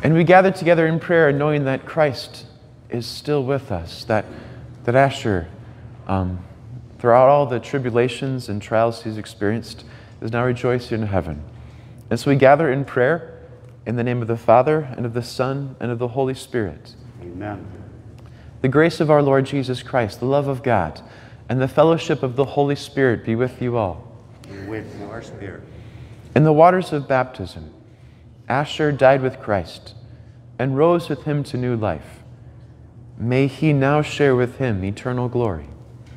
And we gather together in prayer knowing that Christ is still with us, that Asher, throughout all the tribulations and trials he's experienced, is now rejoicing in heaven. And so we gather in prayer in the name of the Father, and of the Son, and of the Holy Spirit. Amen. The grace of our Lord Jesus Christ, the love of God, and the fellowship of the Holy Spirit be with you all. And with your spirit. In the waters of baptism, Asher died with Christ and rose with him to new life. May he now share with him eternal glory.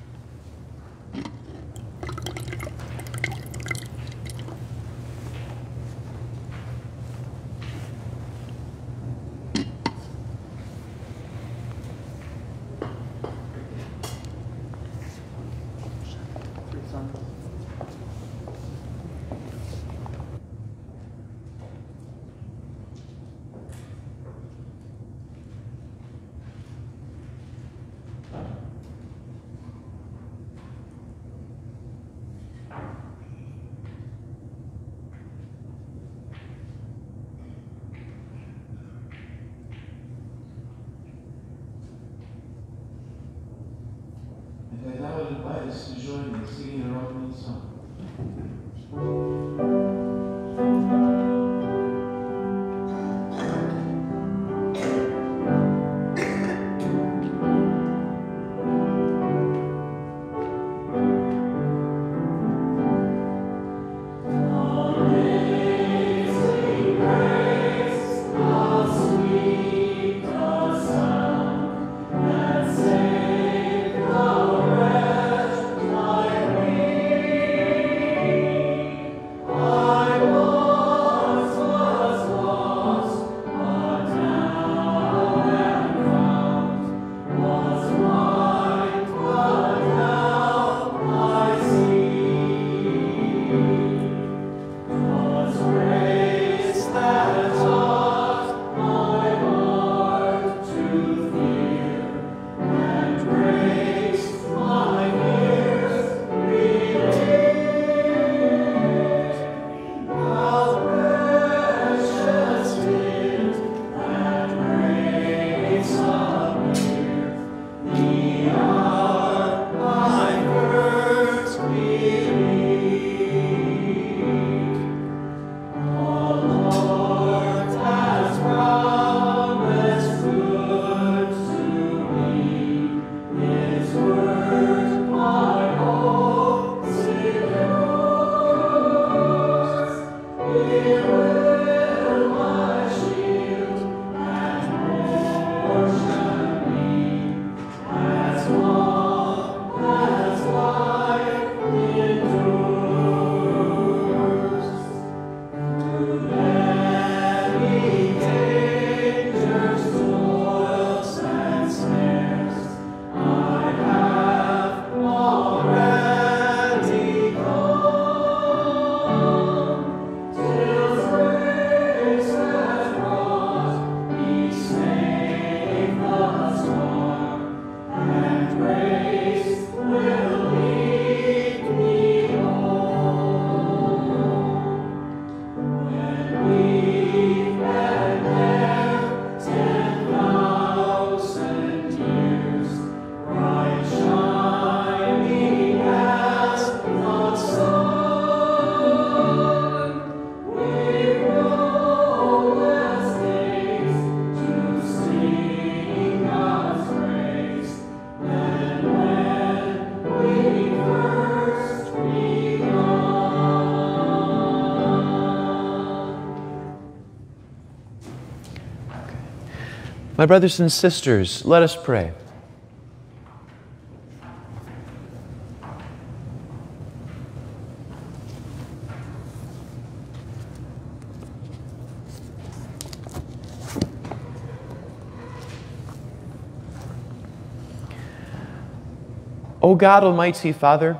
And I now would invite us to join in singing our opening song. My brothers and sisters, let us pray. O God, Almighty Father,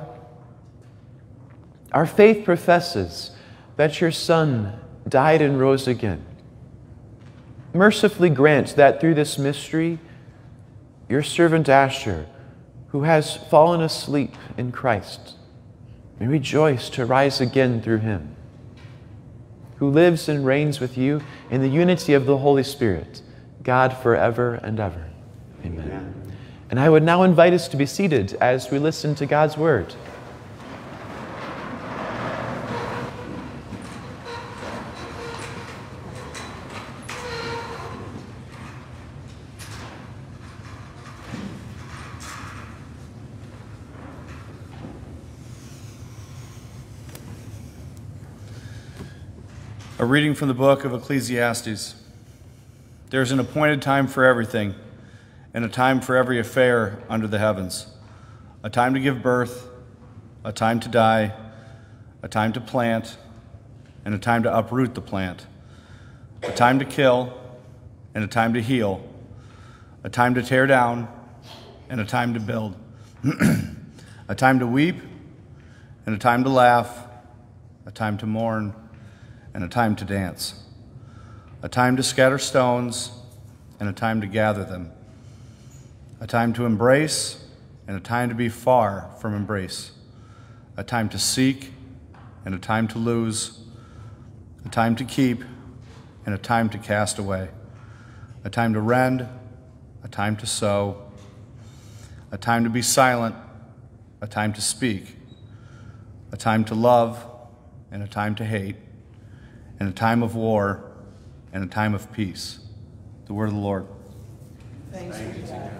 our faith professes that your Son died and rose again. Mercifully grant that through this mystery, your servant Asher, who has fallen asleep in Christ, may rejoice to rise again through him, who lives and reigns with you in the unity of the Holy Spirit, God forever and ever. Amen. Amen. And I would now invite us to be seated as we listen to God's word. A reading from the book of Ecclesiastes. There is an appointed time for everything, and a time for every affair under the heavens. A time to give birth, a time to die, a time to plant, and a time to uproot the plant. A time to kill, and a time to heal. A time to tear down, and a time to build. A time to weep, and a time to laugh. A time to mourn, and a time to dance, a time to scatter stones, and a time to gather them, a time to embrace, and a time to be far from embrace, a time to seek, and a time to lose, a time to keep, and a time to cast away, a time to rend, a time to sow, a time to be silent, a time to speak, a time to love, and a time to hate, and a time of war, and a time of peace. The word of the Lord. Thanks be to God.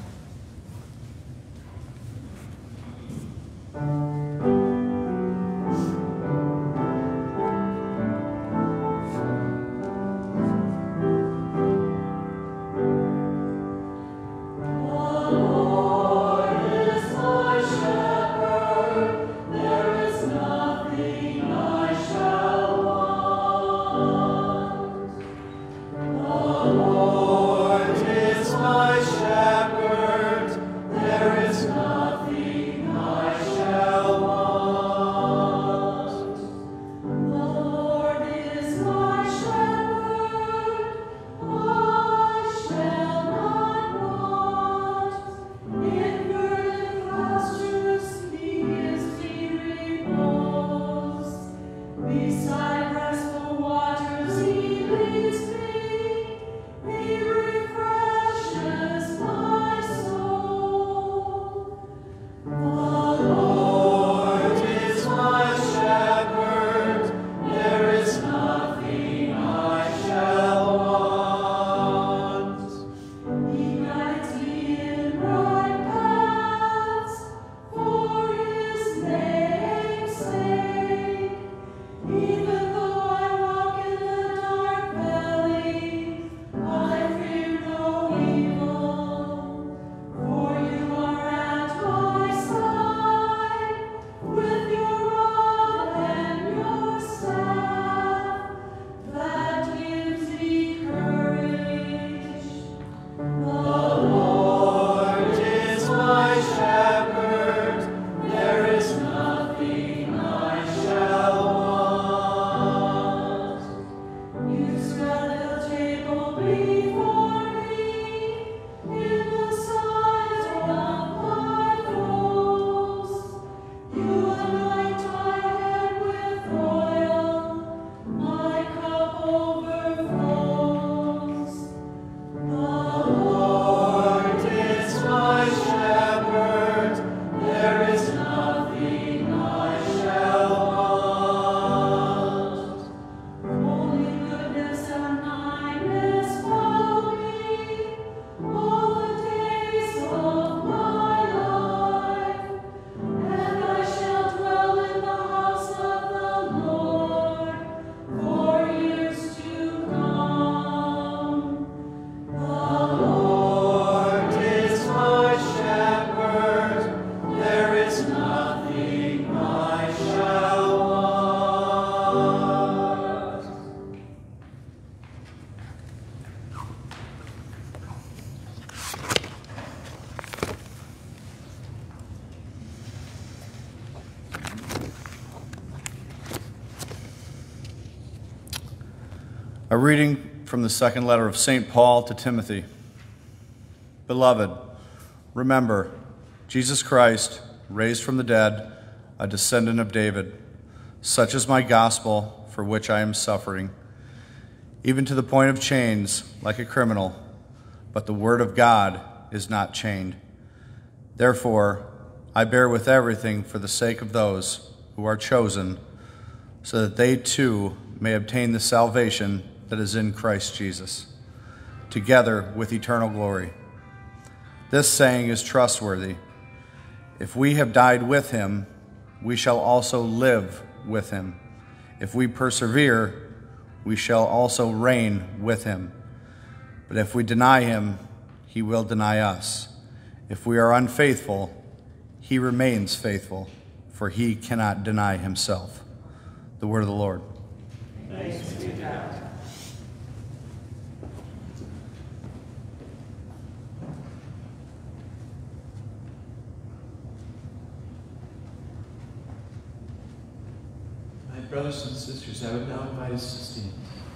A reading from the second letter of St. Paul to Timothy. Beloved, remember, Jesus Christ, raised from the dead, a descendant of David. Such is my gospel for which I am suffering, even to the point of chains, like a criminal. But the word of God is not chained. Therefore, I bear with everything for the sake of those who are chosen, so that they too may obtain the salvation that is in Christ Jesus, together with eternal glory. This saying is trustworthy. If we have died with him, we shall also live with him. If we persevere, we shall also reign with him. But if we deny him, he will deny us. If we are unfaithful, he remains faithful, for he cannot deny himself. The word of the Lord. Thanks be to God. My brothers and sisters, I would now invite us to stand.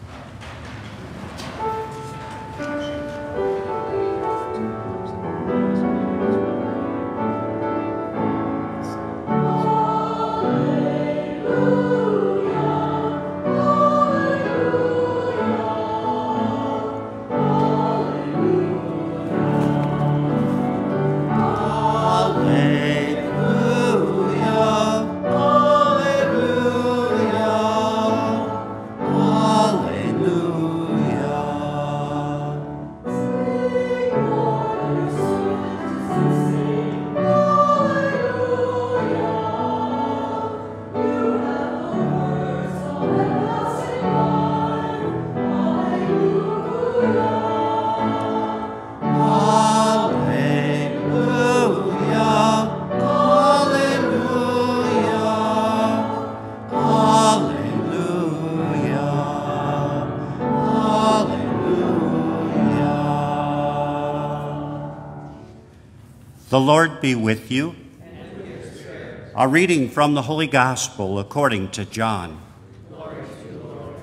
The Lord be with you. And with your spirit. A reading from the Holy Gospel according to John. Glory to you, Lord.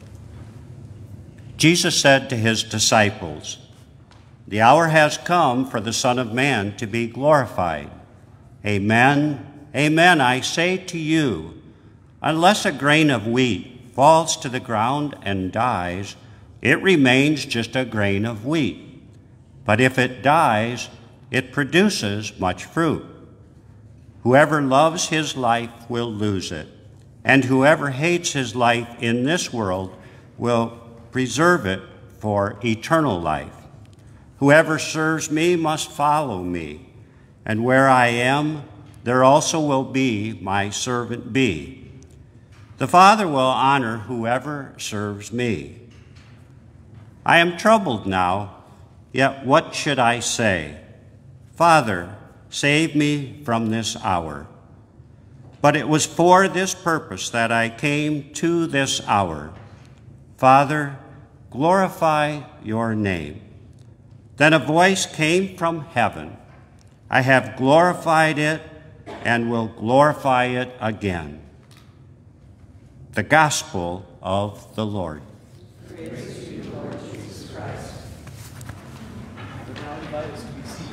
Jesus said to his disciples, "The hour has come for the Son of Man to be glorified. Amen, amen, I say to you, unless a grain of wheat falls to the ground and dies, it remains just a grain of wheat. But if it dies, it produces much fruit. Whoever loves his life will lose it, and whoever hates his life in this world will preserve it for eternal life. Whoever serves me must follow me, and where I am, there also will be my servant be. The Father will honor whoever serves me. I am troubled now, yet what should I say? Father, save me from this hour. But it was for this purpose that I came to this hour. Father, glorify your name." Then a voice came from heaven. "I have glorified it and will glorify it again." The Gospel of the Lord. Praise to you, Lord Jesus Christ. I would now invite us to be seated.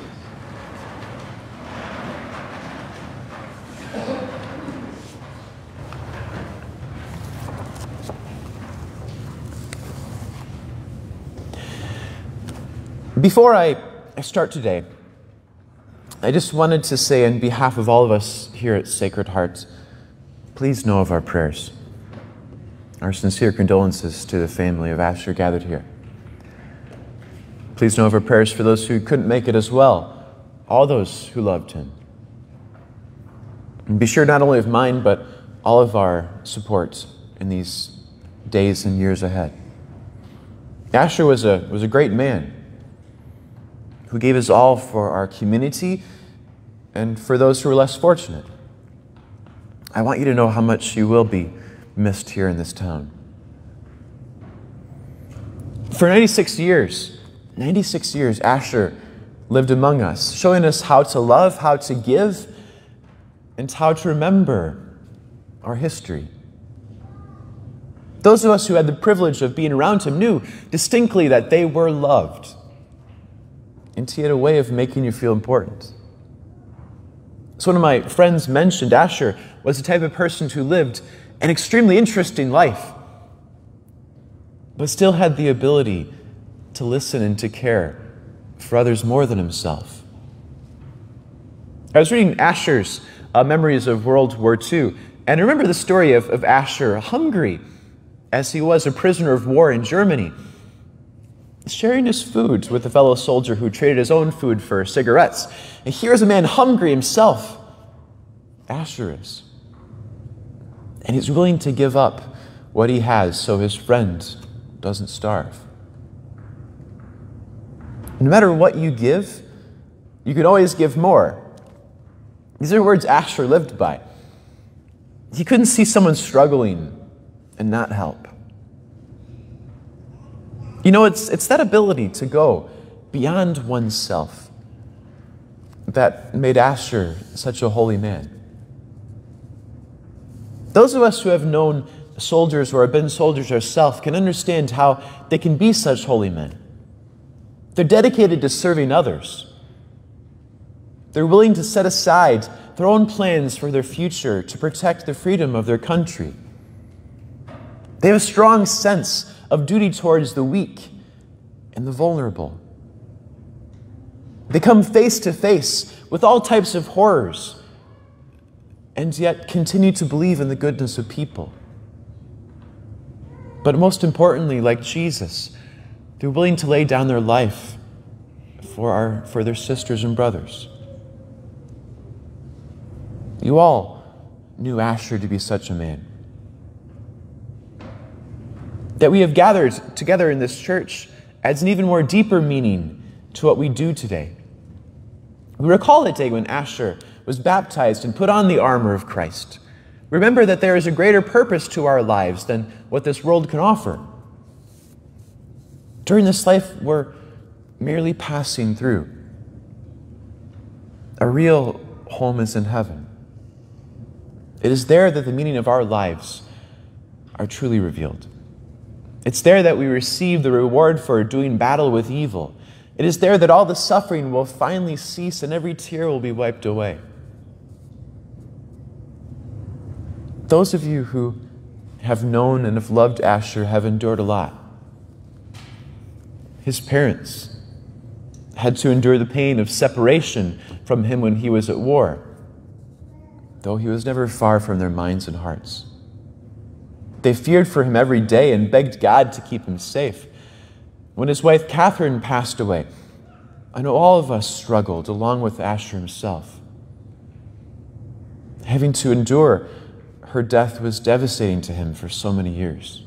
Before I start today, I just wanted to say on behalf of all of us here at Sacred Heart, please know of our prayers. Our sincere condolences to the family of Asher gathered here. Please know of our prayers for those who couldn't make it as well, all those who loved him. And be sure not only of mine, but all of our support in these days and years ahead. Asher was a great man who gave his all for our community and for those who are less fortunate. I want you to know how much you will be missed here in this town. For 96 years, Asher lived among us, showing us how to love, how to give, and how to remember our history. Those of us who had the privilege of being around him knew distinctly that they were loved. And he had a way of making you feel important. So one of my friends mentioned Asher was the type of person who lived an extremely interesting life. but still had the ability to listen and to care for others more than himself. I was reading Asher's memories of World War II, and I remember the story of Asher, hungry as he was a prisoner of war in Germany, sharing his food with a fellow soldier who traded his own food for cigarettes. And here's a man hungry himself. Asher is. And he's willing to give up what he has so his friend doesn't starve. No matter what you give, you can always give more. These are words Asher lived by. He couldn't see someone struggling and not help. You know, it's that ability to go beyond oneself that made Asher such a holy man. Those of us who have known soldiers or have been soldiers ourselves can understand how they can be such holy men. They're dedicated to serving others. They're willing to set aside their own plans for their future to protect the freedom of their country. They have a strong sense of duty towards the weak and the vulnerable. They come face to face with all types of horrors and yet continue to believe in the goodness of people. But most importantly, like Jesus, they're willing to lay down their life for their sisters and brothers. You all knew Asher to be such a man. That we have gathered together in this church adds an even more deeper meaning to what we do today. We recall the day when Asher was baptized and put on the armor of Christ. Remember that there is a greater purpose to our lives than what this world can offer. During this life, we're merely passing through. A real home is in heaven. It is there that the meaning of our lives are truly revealed. It's there that we receive the reward for doing battle with evil. It is there that all the suffering will finally cease and every tear will be wiped away. Those of you who have known and have loved Asher have endured a lot. His parents had to endure the pain of separation from him when he was at war, though he was never far from their minds and hearts. They feared for him every day and begged God to keep him safe. When his wife Catherine passed away, I know all of us struggled along with Asher himself. Having to endure her death was devastating to him for so many years.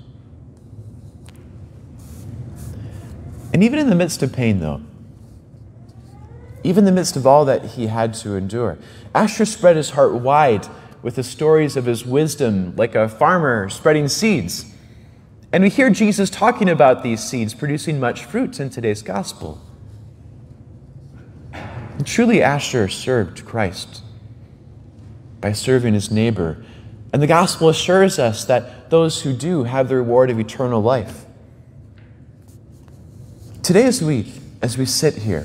And even in the midst of pain, though, even in the midst of all that he had to endure, Asher spread his heart wide with the stories of his wisdom, like a farmer spreading seeds. And we hear Jesus talking about these seeds producing much fruit in today's gospel. And truly, Asher served Christ by serving his neighbor. And the gospel assures us that those who do have the reward of eternal life. Today, as we sit here,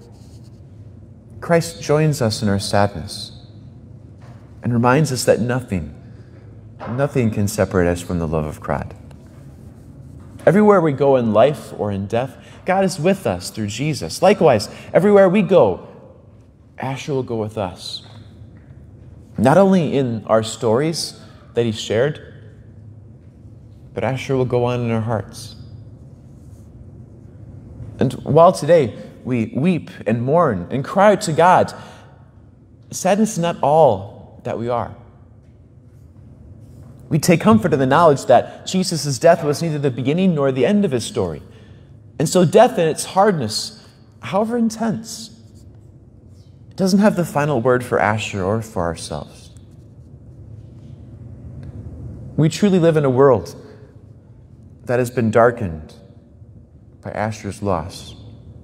Christ joins us in our sadness and reminds us that nothing can separate us from the love of God. Everywhere we go in life or in death, God is with us through Jesus. Likewise, everywhere we go, Asher will go with us. Not only in our stories that he shared, but Asher will go on in our hearts. And while today we weep and mourn and cry out to God, sadness is not all that we are. We take comfort in the knowledge that Jesus' death was neither the beginning nor the end of his story. And so death in its hardness, however intense, it doesn't have the final word for Asher or for ourselves. We truly live in a world that has been darkened by Asher's loss.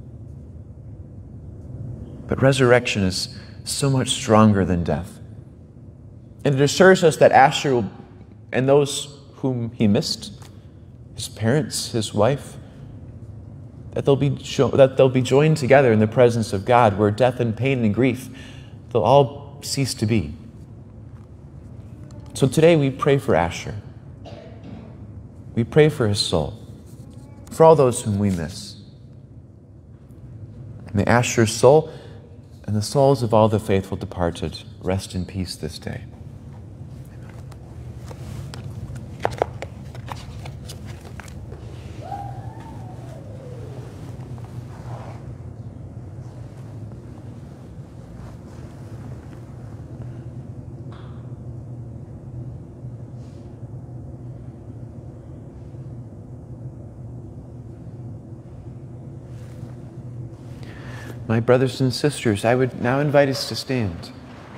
But resurrection is so much stronger than death. And it assures us that Asher and those whom he missed, his parents, his wife, that they'll be joined together in the presence of God, where death and pain and grief, they'll all cease to be. So today we pray for Asher. We pray for his soul. for all those whom we miss. May Asher's soul and the souls of all the faithful departed rest in peace this day. My brothers and sisters, I would now invite us to stand.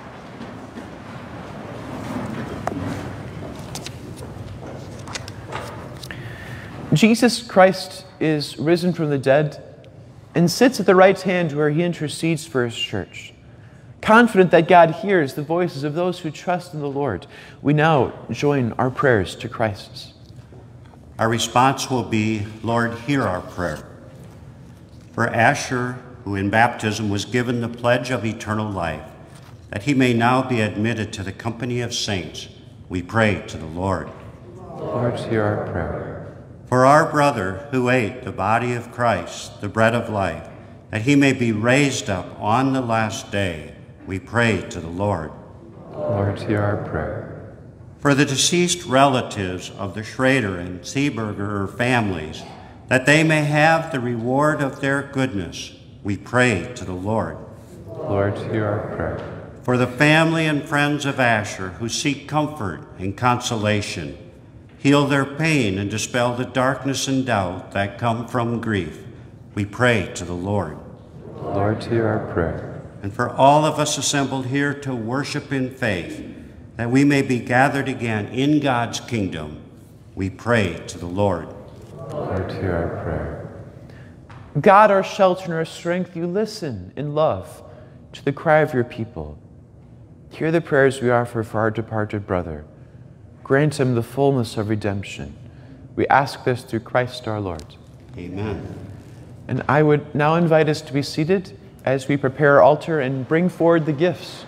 Jesus Christ is risen from the dead and sits at the right hand where he intercedes for his church. Confident that God hears the voices of those who trust in the Lord, we now join our prayers to Christ's. Our response will be, Lord, hear our prayer. For Asher, who in baptism was given the pledge of eternal life, that he may now be admitted to the company of saints, we pray to the Lord. Lord, hear our prayer. For our brother who ate the body of Christ, the bread of life, that he may be raised up on the last day, we pray to the Lord. Lord, hear our prayer. For the deceased relatives of the Schroeder and Seeberger families, that they may have the reward of their goodness, we pray to the Lord. Lord, hear our prayer. For the family and friends of Asher who seek comfort and consolation, heal their pain and dispel the darkness and doubt that come from grief, we pray to the Lord. Lord, hear our prayer. And for all of us assembled here to worship in faith, that we may be gathered again in God's kingdom, we pray to the Lord. Lord, hear our prayer. God, our shelter and our strength, you listen in love to the cry of your people. Hear the prayers we offer for our departed brother. Grant him the fullness of redemption. We ask this through Christ our Lord. Amen. And I would now invite us to be seated as we prepare our altar and bring forward the gifts.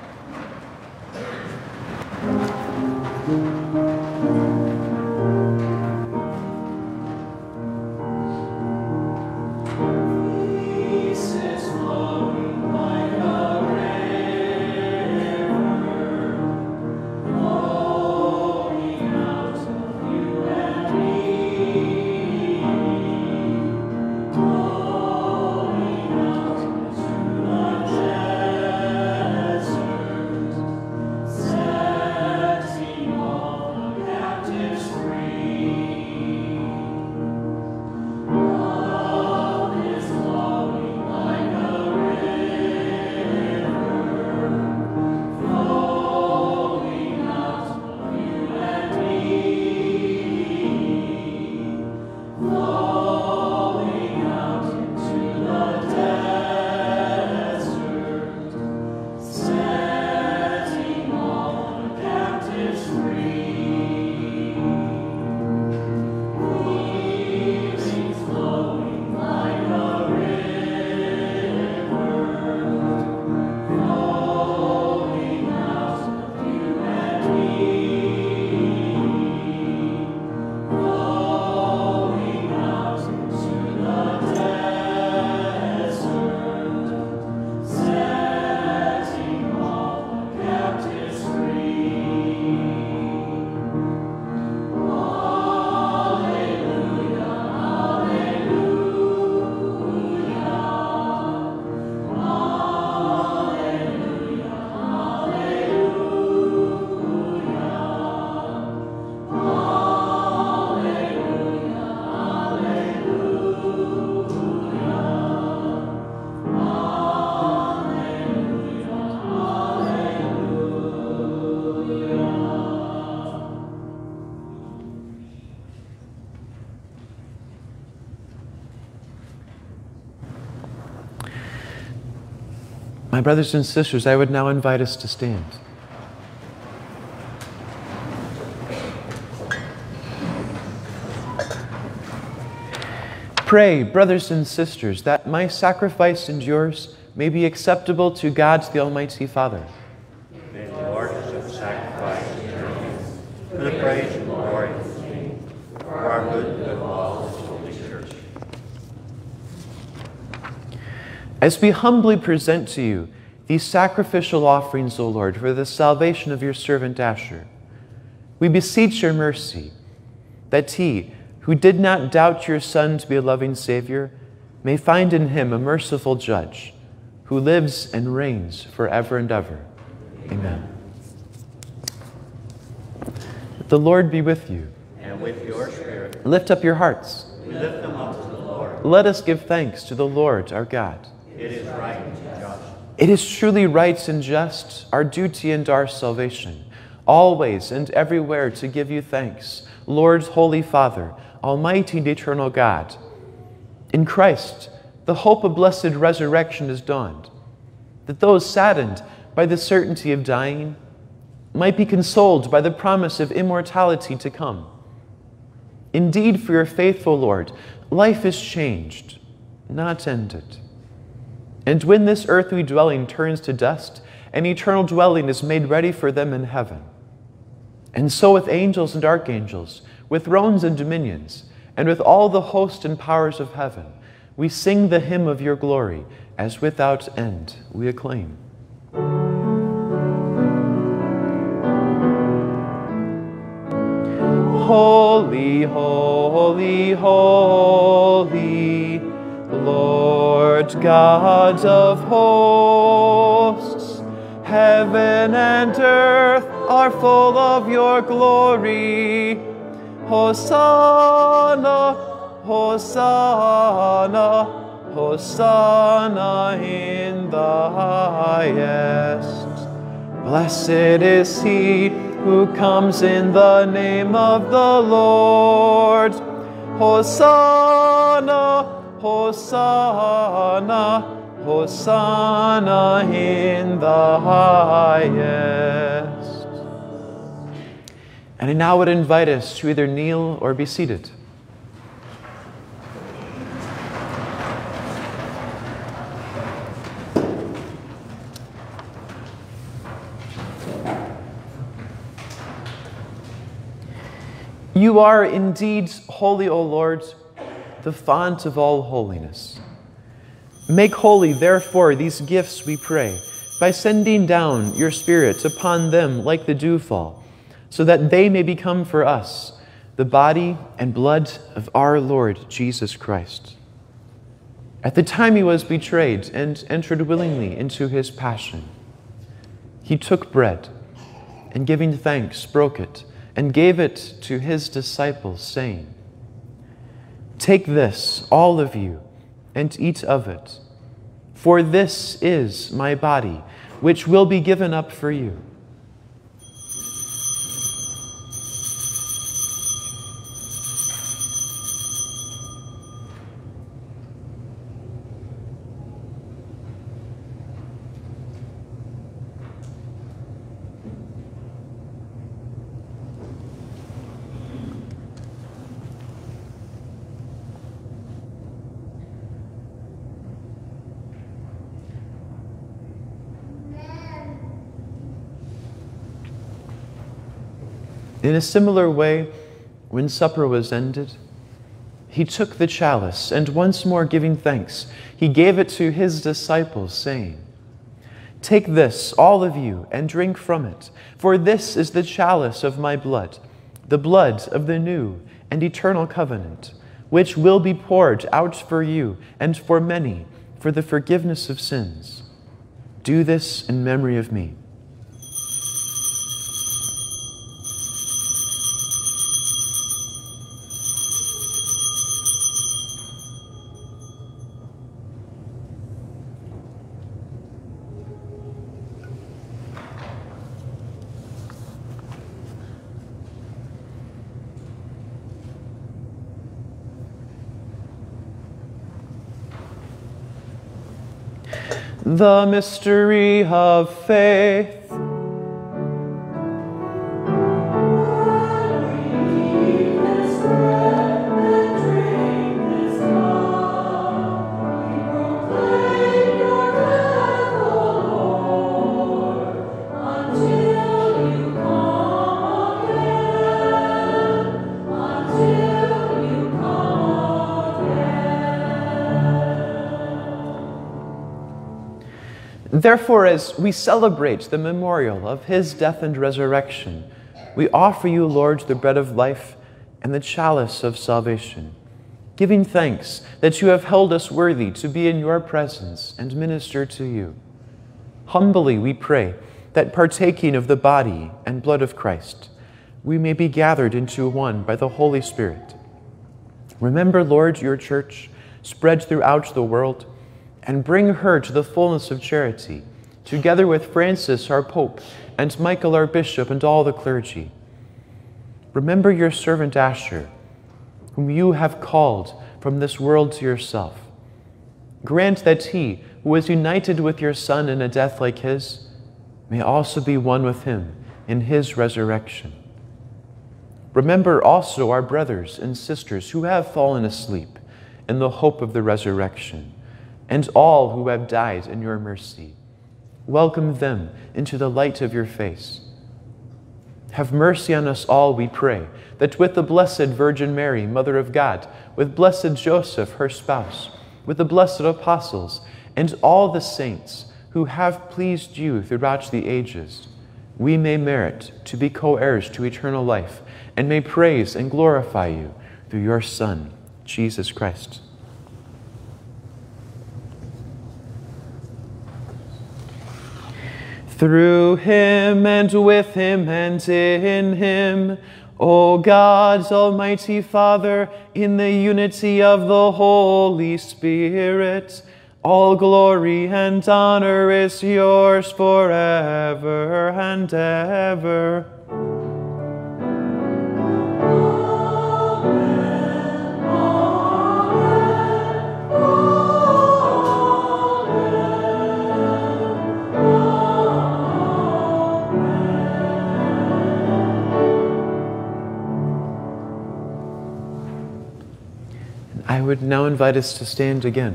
My brothers and sisters, I would now invite us to stand. Pray, brothers and sisters, that my sacrifice and yours may be acceptable to God the Almighty Father. May the Lord accept sacrifice in your hands, for the praise and glory of His name, for our good and of all His holy church. As we humbly present to you these sacrificial offerings, O Lord, for the salvation of your servant Asher, we beseech your mercy that he, who did not doubt your Son to be a loving Savior, may find in him a merciful judge who lives and reigns forever and ever. Amen. The Lord be with you. And with your spirit. Lift up your hearts. We lift them up to the Lord. Let us give thanks to the Lord our God. It is right and just. It is truly right and just, our duty and our salvation, always and everywhere to give you thanks, Lord, Holy Father, Almighty and eternal God. In Christ, the hope of blessed resurrection has dawned, that those saddened by the certainty of dying might be consoled by the promise of immortality to come. Indeed, for your faithful Lord, life is changed, not ended. And when this earthly dwelling turns to dust, an eternal dwelling is made ready for them in heaven. And so with angels and archangels, with thrones and dominions, and with all the host and powers of heaven, we sing the hymn of your glory, as without end we acclaim. Holy, holy, holy, Lord God of hosts, heaven and earth are full of your glory. Hosanna, Hosanna, Hosanna in the highest. Blessed is he who comes in the name of the Lord. Hosanna, Hosanna, Hosanna in the highest. And I now would invite us to either kneel or be seated. You are indeed holy, O Lord, the font of all holiness. Make holy, therefore, these gifts, we pray, by sending down your Spirit upon them like the dewfall, so that they may become for us the body and blood of our Lord Jesus Christ. At the time he was betrayed and entered willingly into his passion, he took bread and, giving thanks, broke it and gave it to his disciples, saying, "Take this, all of you, and eat of it, for this is my body, which will be given up for you." In a similar way, when supper was ended, he took the chalice, and once more giving thanks, he gave it to his disciples, saying, "Take this, all of you, and drink from it, for this is the chalice of my blood, the blood of the new and eternal covenant, which will be poured out for you and for many for the forgiveness of sins. Do this in memory of me." The mystery of faith. Therefore, as we celebrate the memorial of his death and resurrection, we offer you, Lord, the bread of life and the chalice of salvation, giving thanks that you have held us worthy to be in your presence and minister to you. Humbly we pray that, partaking of the body and blood of Christ, we may be gathered into one by the Holy Spirit. Remember, Lord, your church spread throughout the world, and bring her to the fullness of charity, together with Francis, our Pope, and Michael, our Bishop, and all the clergy. Remember your servant Asher, whom you have called from this world to yourself. Grant that he, who was united with your Son in a death like his, may also be one with him in his resurrection. Remember also our brothers and sisters who have fallen asleep in the hope of the resurrection, and all who have died in your mercy. Welcome them into the light of your face. Have mercy on us all, we pray, that with the Blessed Virgin Mary, Mother of God, with blessed Joseph, her spouse, with the blessed apostles, and all the saints who have pleased you throughout the ages, we may merit to be co-heirs to eternal life, and may praise and glorify you through your Son, Jesus Christ. Through him and with him and in him, O God, Almighty Father, in the unity of the Holy Spirit, all glory and honor is yours forever and ever. I would now invite us to stand again.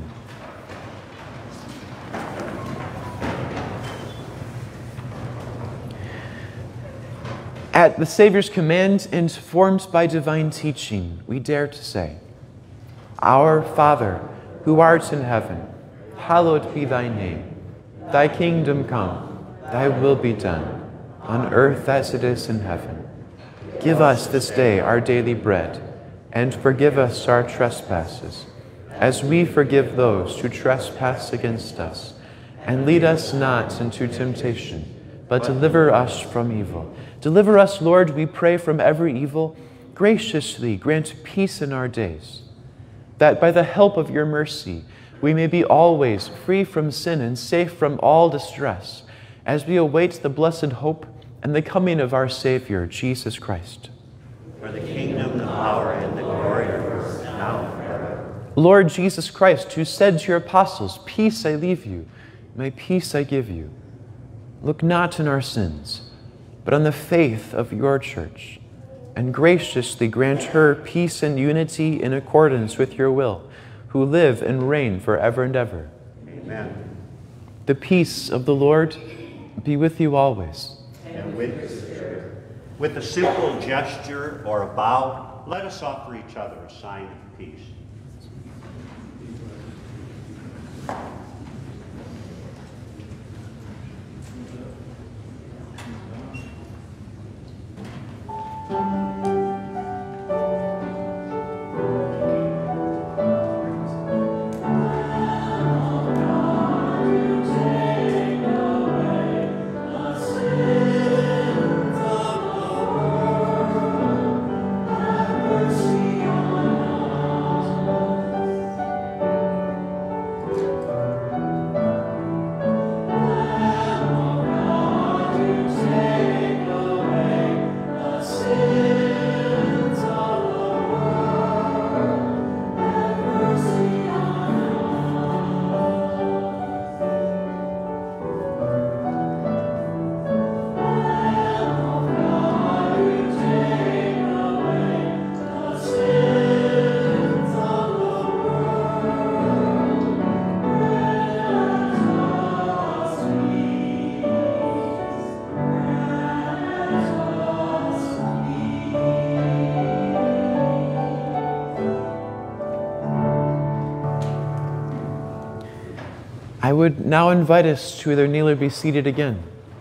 At the Savior's command, informed by divine teaching, we dare to say, Our Father, who art in heaven, hallowed be thy name. Thy kingdom come, thy will be done, on earth as it is in heaven. Give us this day our daily bread, and forgive us our trespasses, as we forgive those who trespass against us. And lead us not into temptation, but deliver us from evil. Deliver us, Lord, we pray, from every evil. Graciously grant peace in our days, that by the help of your mercy we may be always free from sin and safe from all distress, as we await the blessed hope and the coming of our Savior, Jesus Christ. For the kingdom, the power, and the glory are yours, now and forever. Lord Jesus Christ, who said to your apostles, Peace I leave you, my peace I give you, look not on our sins, but on the faith of your church, and graciously grant her peace and unity in accordance with your will, who live and reign forever and ever. Amen. The peace of the Lord be with you always. And with your spirit. With a simple gesture or a bow, let us offer each other a sign of peace. I would now invite us to either kneel or be seated again.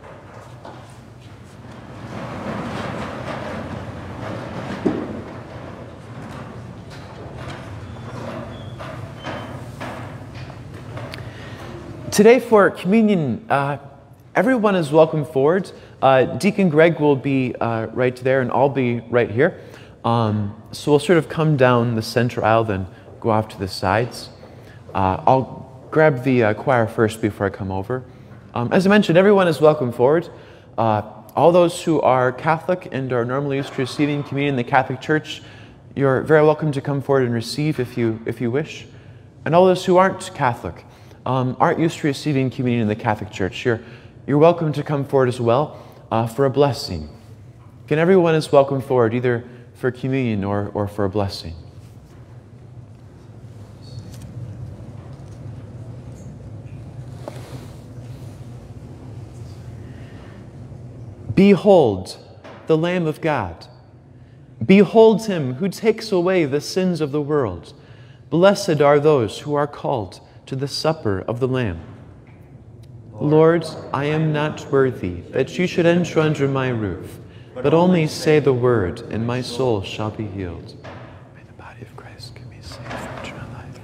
Today for communion, everyone is welcome forward. Deacon Greg will be right there, and I'll be right here. So we'll sort of come down the center aisle, then go off to the sides. I'll grab the choir first before I come over. As I mentioned, everyone is welcome forward. All those who are Catholic and are normally used to receiving communion in the Catholic Church, you're very welcome to come forward and receive if you wish. And all those who aren't Catholic, aren't used to receiving communion in the Catholic Church, you're welcome to come forward as well for a blessing. Again, everyone is welcome forward, either for communion or for a blessing. Behold the Lamb of God. Behold him who takes away the sins of the world. Blessed are those who are called to the supper of the Lamb. Lord, I am not worthy that you should enter under my roof, but only say the word, and my soul shall be healed. May the body of Christ give me safe from eternal life.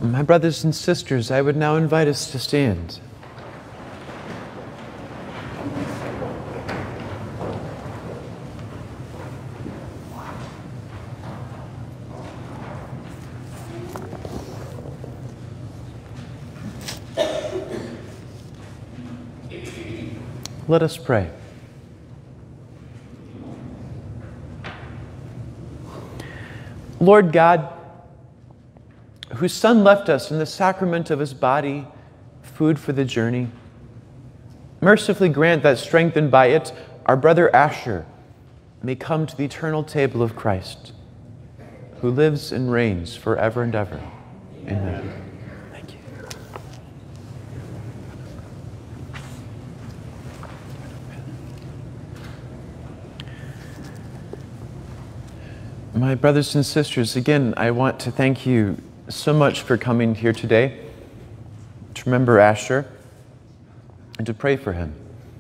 My brothers and sisters, I would now invite us to stand. Let us pray. Lord God, whose Son left us in the sacrament of his body, food for the journey, mercifully grant that, strengthened by it, our brother Asher may come to the eternal table of Christ, who lives and reigns forever and ever. Amen. Thank you. My brothers and sisters, again, I want to thank you so much for coming here today to remember Asher and to pray for him.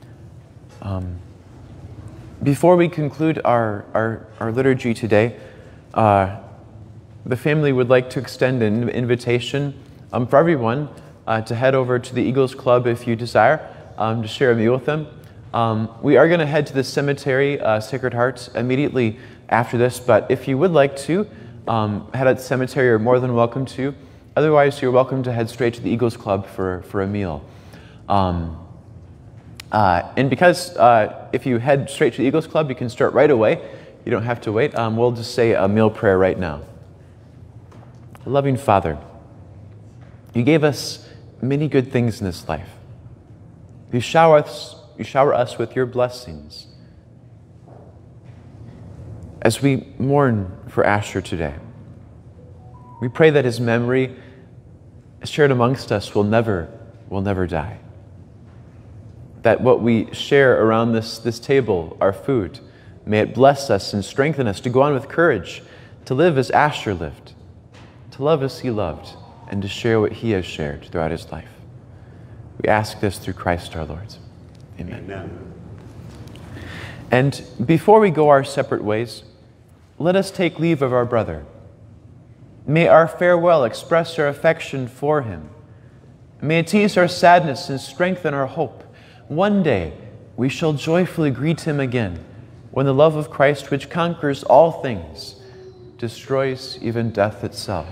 Before we conclude our liturgy today, the family would like to extend an invitation for everyone to head over to the Eagles Club if you desire, to share a meal with them. We are going to head to the cemetery, Sacred Heart, immediately after this, but if you would like to head at the cemetery, you're more than welcome to. Otherwise, you're welcome to head straight to the Eagles Club for a meal. And because if you head straight to the Eagles Club, you can start right away. You don't have to wait. We'll just say a meal prayer right now. Loving Father, you gave us many good things in this life. You shower us with your blessings. As we mourn for Asher today, we pray that his memory, shared amongst us, will never die. That what we share around this table, our food, may it bless us and strengthen us to go on with courage, to live as Asher lived, to love as he loved, and to share what he has shared throughout his life. We ask this through Christ our Lord. Amen. Amen. And before we go our separate ways, let us take leave of our brother. May our farewell express our affection for him. May it ease our sadness and strengthen our hope. One day we shall joyfully greet him again, when the love of Christ, which conquers all things, destroys even death itself.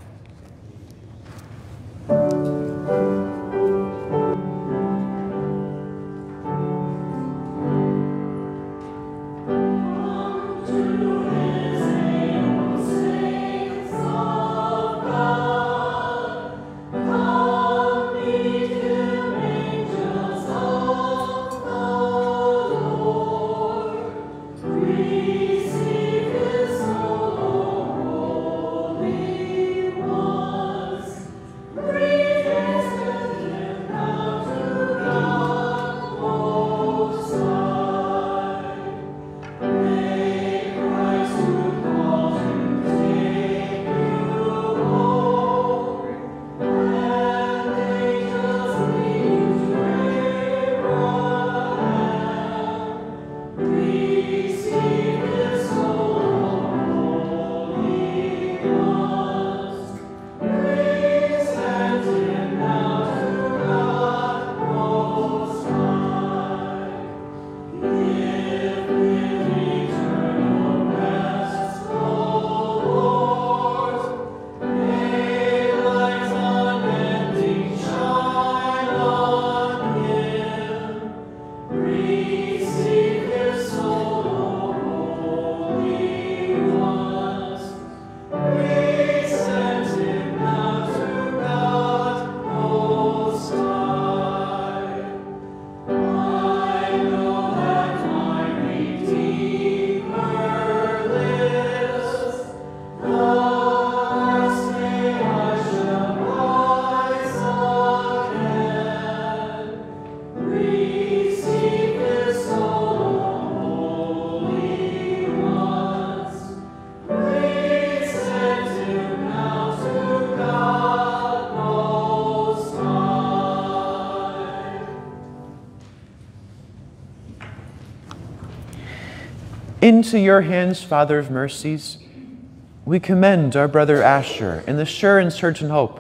Into your hands, Father of mercies, we commend our brother Asher in the sure and certain hope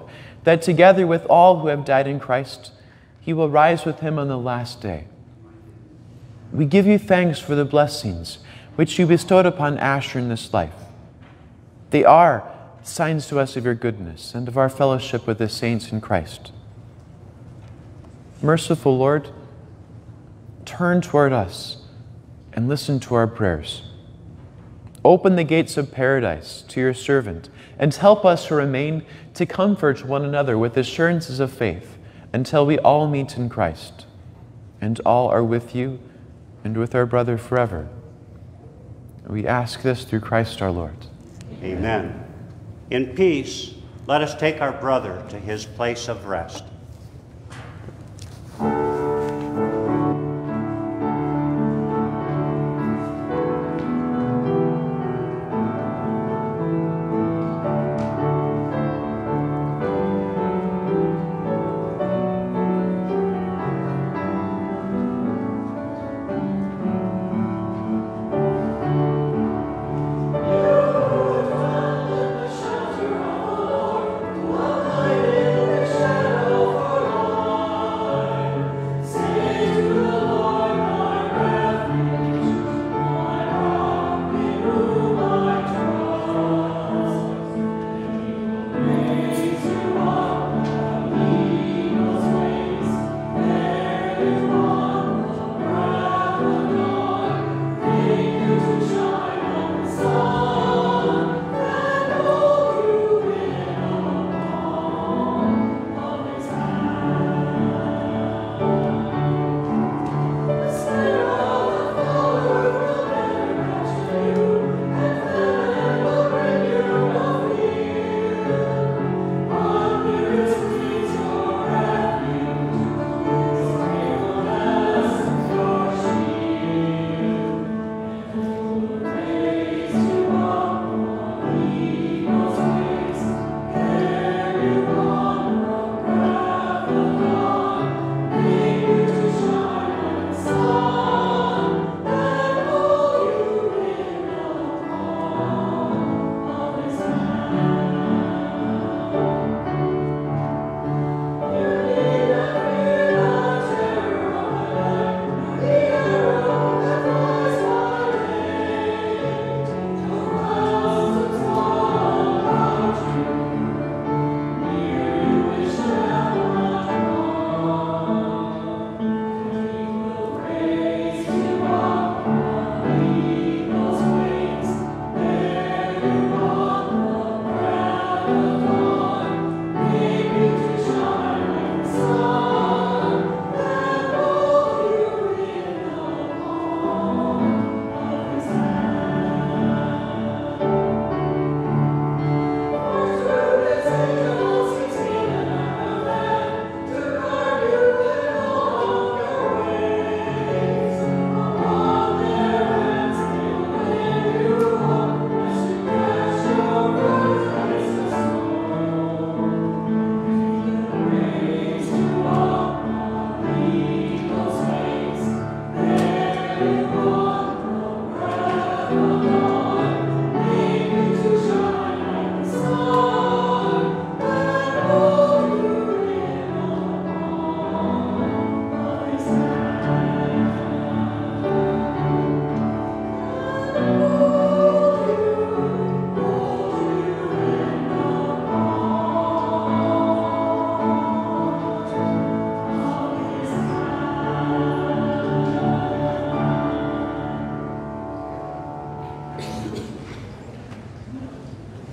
that together with all who have died in Christ, he will rise with him on the last day. We give you thanks for the blessings which you bestowed upon Asher in this life. They are signs to us of your goodness and of our fellowship with the saints in Christ. Merciful Lord, turn toward us and listen to our prayers. Open the gates of paradise to your servant and help us to remain to comfort one another with assurances of faith until we all meet in Christ and all are with you and with our brother forever. We ask this through Christ our Lord. Amen. In peace, let us take our brother to his place of rest.